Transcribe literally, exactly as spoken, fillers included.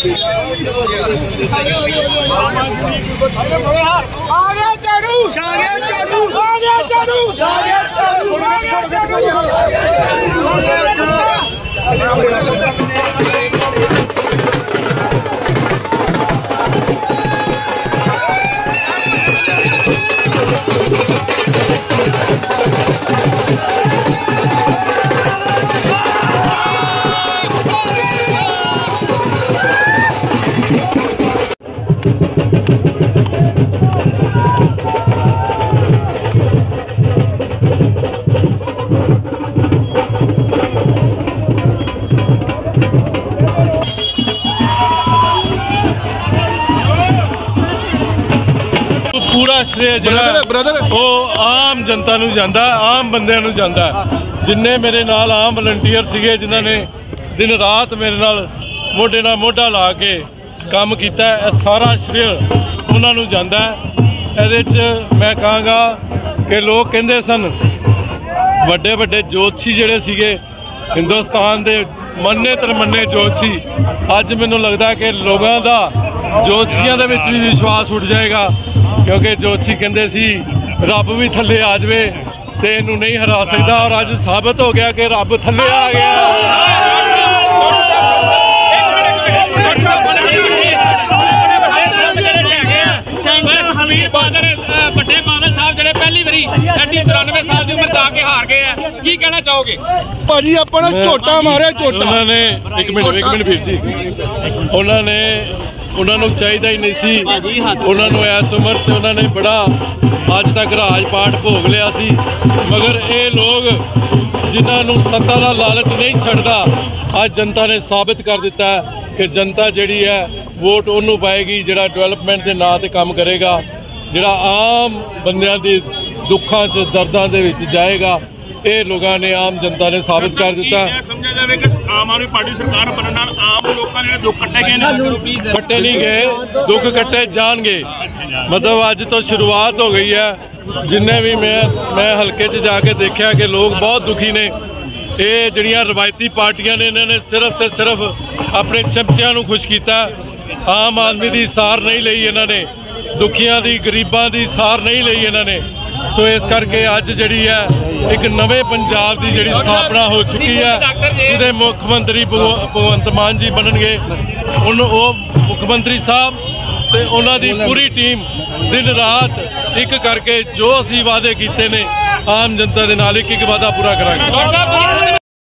पूरा श्रेय जो आम जनता नूं जांदा, आम बंदियां नूं जांदा। जिन्ने मेरे नाल आम वलंटीयर सीगे जिन्हां ने दिन रात मेरे नाल मोढे नाल मोढा ला के काम कीता, सारा श्रेय उन्हां नूं जांदा। इहदे च मैं कहांगा कि लोग कहिंदे सन वड्डे वड्डे जोतशी जिहड़े सीगे हिंदुस्तान दे मन्ने तरमन्ने जोतशी, अज मैनूं लगदा कि लोगों का जोतशियां दे विच भी विश्वास उठ जाएगा, क्योंकि जोतशी कहते सी रब भी थले आ जाए तो इनू नहीं हरा सकता, और अज साबित हो गया कि रब थले आ गया। ਵੱਡੇ ਬਾਦਲ ਸਾਹਿਬ ਜਿਹੜੇ ਪਹਿਲੀ ਵਾਰੀ ਐਡੀ ਚੁਰਾਨਵੇਂ ਸਾਲ ਦੀ ਉਮਰ ਜਾ ਕੇ ਹਾਰ ਗਏ ਆ, ਕੀ ਕਹਿਣਾ ਚਾਹੋਗੇ? ਭਾਜੀ ਆਪਾਂ ਨੇ ਝੋਟਾ ਮਾਰਿਆ, ਝੋਟਾ ਉਹਨਾਂ ਨੇ ਇੱਕ ਮਿੰਟ ਇੱਕ ਮਿੰਟ ਵੀਰ ਜੀ, ਉਹਨਾਂ ਨੇ ਉਹਨਾਂ ਨੂੰ ਚਾਹੀਦਾ ਹੀ ਨਹੀਂ ਸੀ, ਉਹਨਾਂ ਨੂੰ ਇਸ ਉਮਰ 'ਚ ਉਹਨਾਂ ਨੇ ਬੜਾ ਅੱਜ ਤੱਕ ਰਾਜ ਪਾਠ ਭੋਗ ਲਿਆ ਸੀ, ਮਗਰ ਇਹ ਲੋਕ ਜਿਨ੍ਹਾਂ ਨੂੰ ਸੱਤਾ ਦਾ ਲਾਲਚ ਨਹੀਂ ਛੱਡਦਾ, ਅੱਜ ਜਨਤਾ ਨੇ ਸਾਬਿਤ ਕਰ ਦਿੱਤਾ ਕਿ ਜਨਤਾ ਜਿਹੜੀ ਹੈ ਵੋਟ ਉਹਨੂੰ ਪਾਏਗੀ ਜਿਹੜਾ ਡਿਵੈਲਪਮੈਂਟ ਦੇ ਨਾਂ 'ਤੇ ਕੰਮ ਕਰੇਗਾ, ਜਿਹੜਾ ਆਮ ਬੰਦਿਆਂ ਦੇ ਦੁੱਖਾਂ 'ਚ ਦਰਦਾਂ ਦੇ ਵਿੱਚ ਜਾਏਗਾ। ਇਹ ਲੋਕਾਂ ਨੇ ਆਮ ਜਨਤਾ ਨੇ ਸਾਬਿਤ ਕਰ ਦਿੱਤਾ। ਸਮਝਿਆ ਜਾਵੇ ਕਿ ਆਮ ਆਦਮੀ ਪਾਰਟੀ ਸਰਕਾਰ ਬਣਨ ਨਾਲ ਆਮ ਲੋਕਾਂ ਨੇ ਦੁੱਖ ਕੱਟੇ ਗਏ ਨੇ, ਕੱਟੇ ਨਹੀਂ ਗਏ, ਦੁੱਖ ਕੱਟੇ ਜਾਣਗੇ। ਮਤਲਬ ਅੱਜ ਤੋਂ ਸ਼ੁਰੂਆਤ ਹੋ ਗਈ ਹੈ। ਜਿੰਨੇ ਵੀ ਮੈਂ ਮੈਂ ਹਲਕੇ 'ਚ ਜਾ ਕੇ ਦੇਖਿਆ ਕਿ ਲੋਕ ਬਹੁਤ ਦੁਖੀ ਨੇ। ਇਹ ਜਿਹੜੀਆਂ ਰਵਾਇਤੀ ਪਾਰਟੀਆਂ ਨੇ ਇਹਨਾਂ ਨੇ ਸਿਰਫ ਤੇ ਸਿਰਫ ਆਪਣੇ ਚਮਚਿਆਂ ਨੂੰ ਖੁਸ਼ ਕੀਤਾ, ਆਮ ਆਦਮੀ ਦੀ ਸਾਰ ਨਹੀਂ ਲਈ ਇਹਨਾਂ ਨੇ, ਦੁਖੀਆਂ ਦੀ ਗਰੀਬਾਂ ਦੀ ਸਾਰ ਨਹੀਂ ਲਈ ਇਹਨਾਂ ਨੇ। ਸੋ ਇਸ ਕਰਕੇ ਅੱਜ ਜਿਹੜੀ ਹੈ ਇੱਕ ਨਵੇਂ ਪੰਜਾਬ ਦੀ ਜਿਹੜੀ ਸਥਾਪਨਾ ਹੋ ਚੁੱਕੀ ਹੈ, ਜਿਹਦੇ ਮੁੱਖ ਮੰਤਰੀ ਭਗਵੰਤ ਮਾਨ ਜੀ ਬਣਨਗੇ। ਹੁਣ ਉਹ ਮੁੱਖ ਮੰਤਰੀ ਸਾਹਿਬ ਤੇ ਉਹਨਾਂ ਦੀ ਪੂਰੀ ਟੀਮ ਦਿਨ ਰਾਤ ਇੱਕ ਕਰਕੇ ਜੋ ਅਸੀਂ ਵਾਅਦੇ ਕੀਤੇ ਨੇ ਆਮ ਜਨਤਾ ਦੇ ਨਾਲ ਇੱਕ ਇੱਕ ਵਾਅਦਾ ਪੂਰਾ ਕਰਾਂਗੇ।